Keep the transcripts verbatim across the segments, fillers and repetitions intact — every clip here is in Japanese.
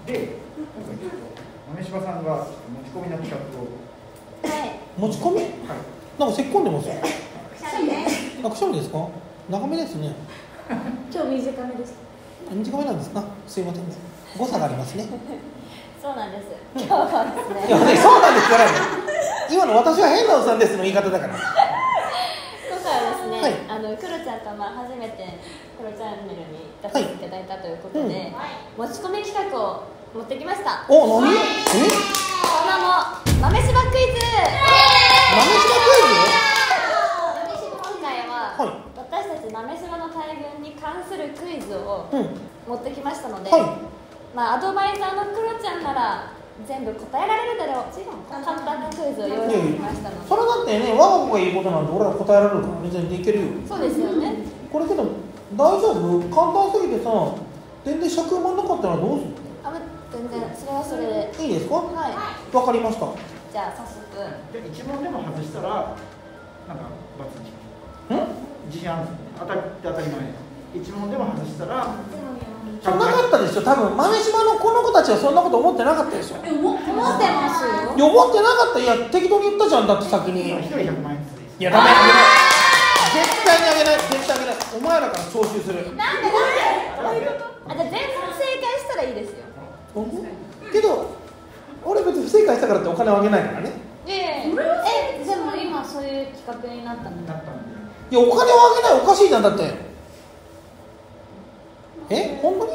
で、豆柴さんが持ち込みの企画を。 はい。 持ち込み？はい。なんかせっこんでますよ。 くしゃみね。 あ、くしゃみですか？長めですね。 今日短めです。 短めなんですか？すいませんね。誤差がありますね。 そうなんです。今日はですね。 いや、ね、そうなんですからね。今の私は変なおっさんですの言い方だから。 今回はですね、 はい、 あのクロちゃんとまあ初めてクロチャンネルに出させていただいたということで、はい、うん、持ち込み企画を持ってきました。 お、何？え？ その名も豆柴クイズ。 豆柴クイズ？今回は、はい、私たち豆柴の大群に関するクイズを持ってきましたので、はい、まあアドバイザーのクロちゃんなら全部答えられるだろう。簡単なクイズを用意してきましたので。 それだってね、我が子が言うことなんて俺ら答えられるからね、全然いけるよ。 そうですよね。 これけど大丈夫？簡単すぎてさ、全然尺埋まんなかったらどうする？ あ、全然それはそれでいいですか？はい、わかりました。 じゃあ早速。 じゃあ一問でも外したらなんか罰にしましょう。ん？自信あるんですよね。当たり当たり前。一問でも外したら。 そんなかったでしょ。多分豆柴のこの子たちはそんなこと思ってなかったでしょ。 思ってますよ。 いや、思ってなかった。いや、適当に言ったじゃん。だって先に一人ひゃくまんえんずつです。 いや、ダメ、あげない。絶対にあげない。絶対あげない。お前らから徴収する。 なんでなんで？あ、じゃあ全問正解したらいいですよ。 けど俺別に不正解したからってお金をあげないからね。 ええ、え、でも今そういう企画になったの。なったんで。 いや、お金をあげない。おかしいじゃん。だってえ、本当に？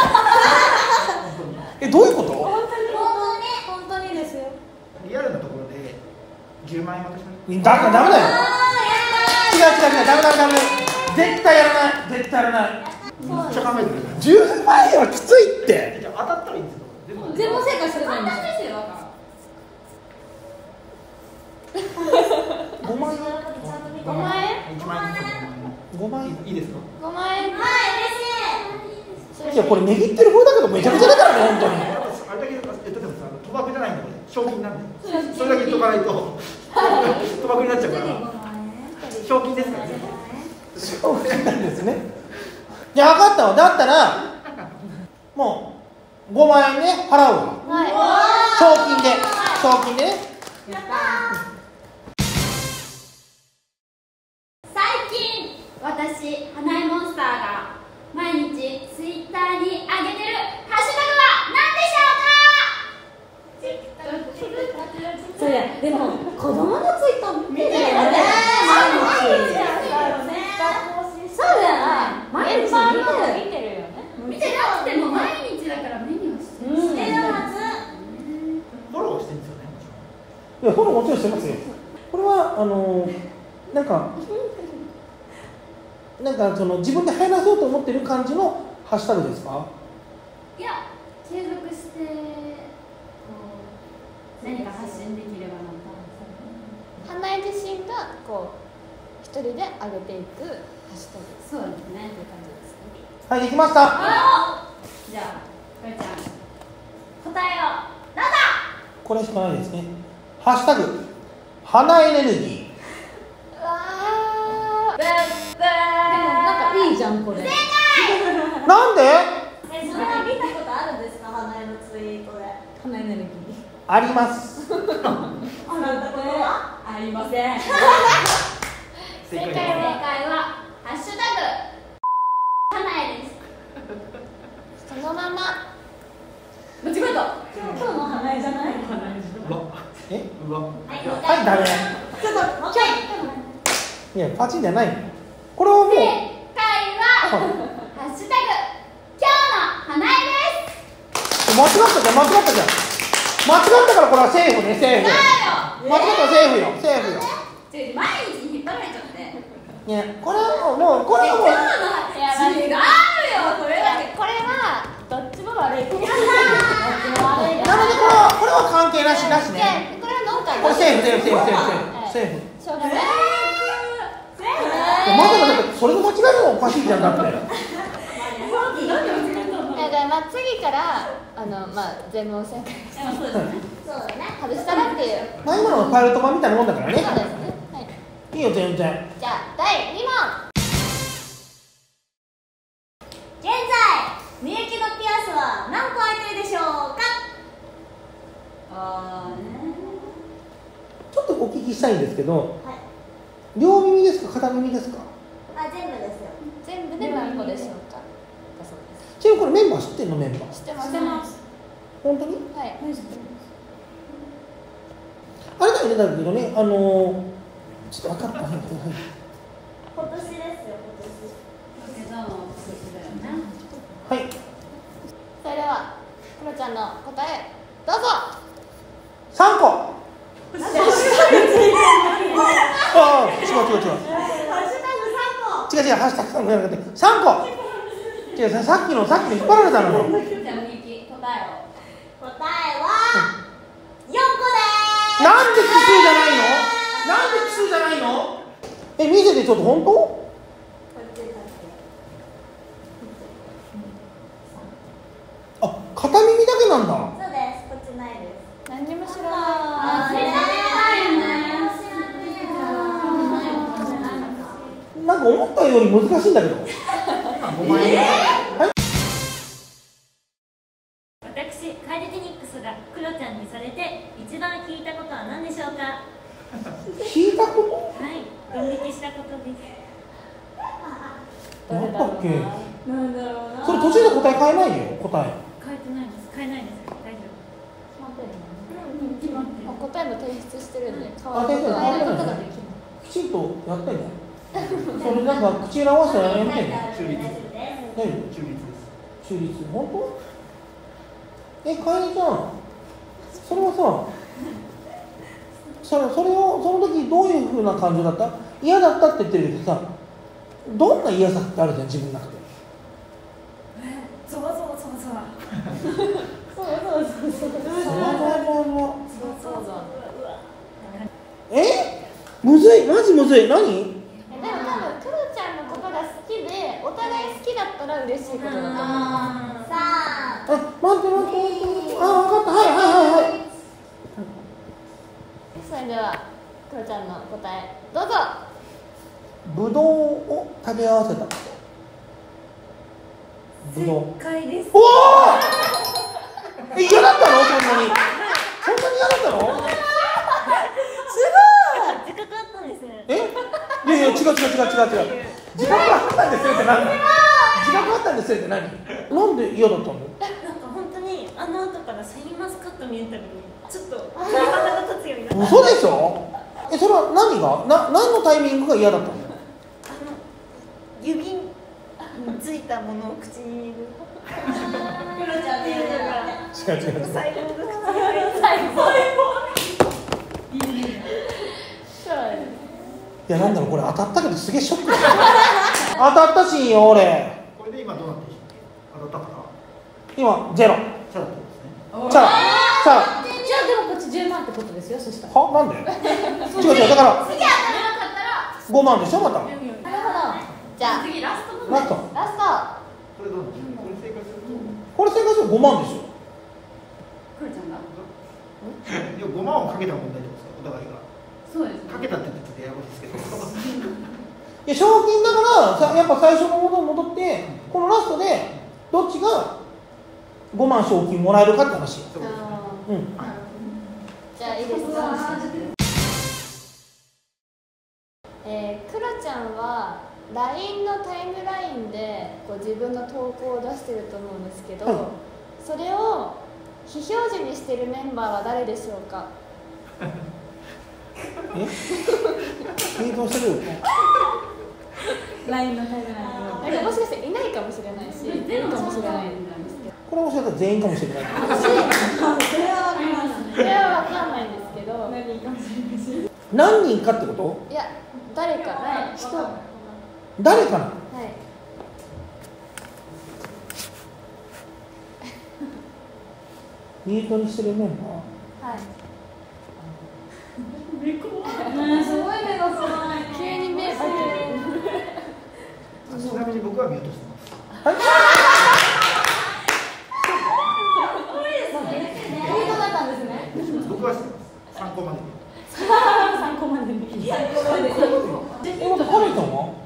え、どういうこと？ 本当に本当に本当にですよ。 リアルなところでじゅうまんえん渡します。 だからダメだよ。違う違う違う、ダメダメダメ。絶対やらない。絶対やらない。 めっちゃ考えてください。 じゅうまんえんはきついって。 じゃあ当たったらいいんですよ。 全問正解すればいいんですよ。 ごまんえん？ ごまんえん？ いちまんえん。 ごまんえんいいですか？ ごまんえん。はい、嬉しい。 いや、これ値切ってる風だけどめちゃめちゃだからね、本当に。 あれだけ言っとってもさ、賭博じゃないんだこれ。賞金なんで。それだけ言っとかないと賭博になっちゃうから。賞金ですからね。 賞金なんですね。いや、分かったわ。だったらもうごまんえんね、払うわ。はい、賞金で、賞金でね。 やったー。最近私花井モンスターが毎日ツイッターに上げてるハッシュタグは何でしょうか？それでも子供のツイッター見てるよね。毎日そうだよね。毎日見てるよね。見てなくても毎日だから目にはしてる。してるはず。 フォローしてるんですよね。 いや、フォローもちろんしてますよ。これはあのなんかなんかその自分で入らそうと思ってる感じのハッシュタグですか？ いや、継続してこう何か発信できればなと。花江自身がこう一人で上げていくハッシュタグ。そうですね。という感じですね。 はい、できました。 じゃあ、これちゃん答えをどうぞ。 これしかないですね。ハッシュタグ花エネルギー。 うわー、でもなんかいいじゃんこれ。正解。 なんで？ え、それは見たことあるんですか？花江のツイートで。花エネルギー。 あります。 あることはありません。正解正解はハッシュタグ花江です。そのまま。間違えた。今日の花江じゃない？ え？ うわ。 はい、ダメ。 ちょっともう一回。 いや、パチンじゃない。これはもう。 正解はハッシュタグ今日の花江です。 間違ったじゃん、間違ったじゃん。間違ったからこれはセーフね、セーフ。間違ったらセーフよ、セーフよ。 毎日引っ張られちゃって。 ね、これはもう、これはもう。 いや、違うよ、これだけ。これはどっちも悪い。どっちも悪い。 なのでこれは、これは関係なしなしね。 これは農家。 これセーフ、セーフ、セーフ、セーフ、セーフ。 しょうがない。 まさかだって、それの間違いもおかしいじゃん、だって。 だからまあ次からあのまあ全問正解して、そうだね。外したらっていう。 まあ今のはパイロット版みたいなもんだからね。 そうですね。はい。 いいよ全然。 じゃあだいに問。現在みゆきのピアススは何個空いてるでしょうか。 あーね。 ちょっとお聞きしたいんですけど、 はい、 両耳ですか片耳ですか。 あ、全部ですよ。 全部で何個でしょうか。だそうです。 ちなみにこれメンバー知ってんのメンバー。 知ってます。知ってます。 本当に？ はい。 あれだよね、だけどね、あのー、ちょっと分かった。はいはいはい。 今年ですよ、今年。 はい。 それではクロちゃんの答えどうぞ。 三個。ああ、違う違う違う。 ハッシュタグさんこ。 違う違う、ハッシュタグさん個じゃなくて三個。違う、さっきのさっきの引っ張られたのよ。 じゃあみき答えを。 答えはよんこです。 なんで奇数じゃないの？なんで奇数じゃないの？え、見せてちょっと本当？あ、片耳だけなんだ。 そうです。こっちないです。 何にも知らない。 あー、知らなんか思ったより難しいんだけど。 私、カイデテニックスがクロちゃんにされて一番聞いたことは何でしょうか。 聞いたこはい、ドン引きしたことです。 と？なんだっけ？ なんだろうな。 それ途中で答え変えないでよ、答え。 変えてないです。変えないです。大丈夫。決まってる。 答えも提出してるんで変わあ、 ることは変えることができる。きちんとやってね。それなんか口裏合わせたらやめてね。 中立。 何？ 中立です。 中立、本当？え、かえりちゃん、それはさ、それ、それを、その時どういうふうな感情だった？嫌だったって言ってるけどさ、どんな嫌さってあるじゃん、自分の中で。 え、ゾワゾワゾワゾワ。 そうそうそうそうゾワゾワゾワゾワ。 そうそうえ？むずい、マジむずい、何？ でも多分クロちゃんのことが好きでお互い好きだったら嬉しいことだと思う。 さあ、 あ、待って待って待って、あ、分かった、はいはいはいはい。 それではクロちゃんの答えどうぞ。 ぶどうを食べ合わせたこと。ぶどう。 正解です。 おお。え、嫌だったの？そんなに。そんなに嫌だったの？ すごい。自覚あったんですね。 え？いやいや、違う違う違う違う違う。自覚あったんですよって何？自覚あったんですよって何？なんで嫌だったの？ なんか本当にあの後からシャインマスカット見えたのにちょっと鳥肌が立つようになった。 嘘でしょ？え、それは何が？な、何のタイミングが嫌だったの？ あの指についたものを口に入れる。クロちゃんっていうのが違う違う違う。 最後の口に入れる。最後。 いや、なんだろう、これ当たったけどすげえショックだ当たったしんよ、俺。 これで今どうなってるんでしたっけ？当たったかな？ 今、ゼロ。 チャラってことですね。 チャラ。チャラ。 じゃあでもこっちじゅうまんってことですよ。そしたらは？なんで？違う違う、だから次当たらなかったらごまんでしょ、また。 なるほど。じゃあ次ラストラスト。 ラスト。 これどうなってる？これ正解するとこれ正解するごまんでしょ。 クロちゃんがいやごまんをかけた問題ってことですか？お互いがそうですかけたって言ってちょっとややこしいですけどいや、賞金だからさ、やっぱ最初のものに戻ってこのラストでどっちがごまん賞金もらえるかって話よ。うん。 じゃあいいですか。えー、クロちゃんは ライン のタイムラインでこう自分の投稿を出してると思うんですけど、 はい、 それを非表示にしているメンバーは誰でしょうか？ え？え、どうしてる？ ライン のタイムラインなんかもしかしていないかもしれないし、出るかもしれないんですけど、 これもしかしたら全員かもしれない。 それは分かります。それは分かんないんですけど、何人かもしれないし。 何人かってこと？ いや、誰か、人。 誰かな？ はい。 ミュートにしてるメンバー。はい。 目怖い。すごい目が怖い。 急に目開ける。 ちなみに僕はミュートしてます。 はい。 ミュートだったんですね。 僕はしてます。参考までに。 参考までに。参考までに。 え、またカレンさんは？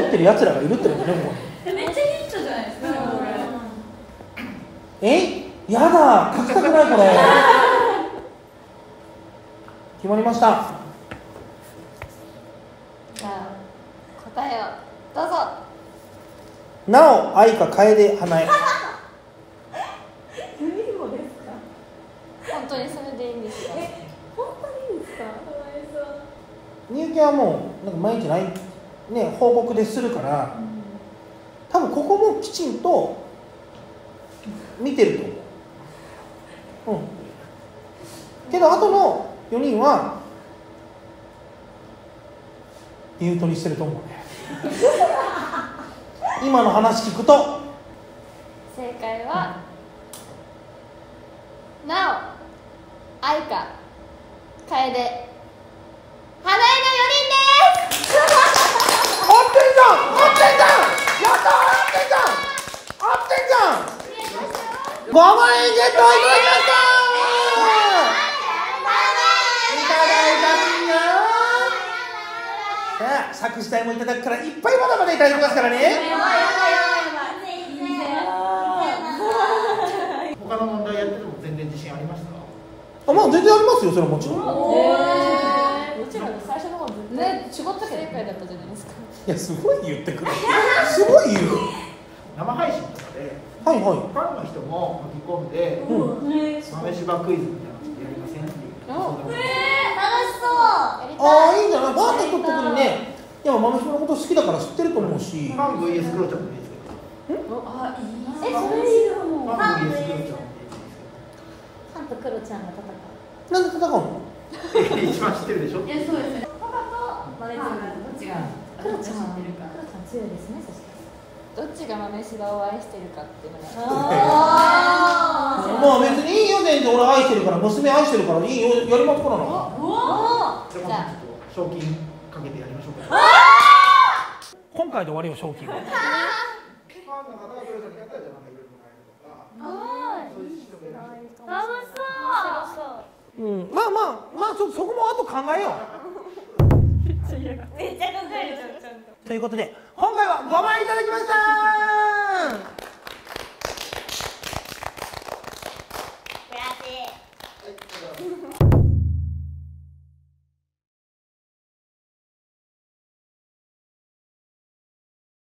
ってるやつらがいるってことね、ここに。 めっちゃヒットじゃないですか、これ。 え、やだ、書きたくないこれ。決まりました。 じゃあ答えをどうぞ。 なお、愛か楓花江。 本当にそれでいいんですか？え、本当にいいんですか？かわいそう。 みゆきはもうなんか毎日ないね報告でするから、うん、多分ここもきちんと見てると思う。うん。けどあとのよにんはミュートにしてると思うね。今の話聞くと。 正解はなお、愛か楓、花江のよにんです。 合ってんじゃん、合ってんじゃん、やったー、合ってんじゃん、合ってんじゃん。ごまんえんゲットいただきましたー。いただいたみんな。さあ、作詞代もいただくからいっぱいまだまだいただきますからね。 他の問題やってても全然自信ありました？ あ、まあ全然ありますよ、それはもちろん。 うちらの最初の方ずっとね、違った正解だったじゃないですか。 いや、すごい言ってくる。すごい言う。 生配信とかで、 はいはい。 ファンの人も巻き込んで、うん、豆柴クイズみたいなのやりませんっていう。 えー、楽しそう。 ああ、いいんじゃない。ファンの人特にね、いや豆柴のこと好きだから知ってると思うし。 ファン ブイエス クロちゃんもいいですけど。 ん？あ、いい。え、それいいの？ ファン ブイエス クロちゃんもいいですけど。 ファンとクロちゃんが戦う。 なんで戦うの？ 一番知ってるでしょ。 いや、そうですね。パパと豆柴どっちがクロちゃん知ってるか。クロちゃん強いですね。そしてどっちが豆柴を愛してるかっていうのが。 まあ別にいいよ、全然俺愛してるから、娘愛してるからいいよ、やりますからな。 じゃあ賞金かけてやりましょうか。 今回で終わりよ、賞金は。うん、まあまあまあちょっとそこもあと考えよう。 めっちゃ考える。 ということで今回はごまんいただきました。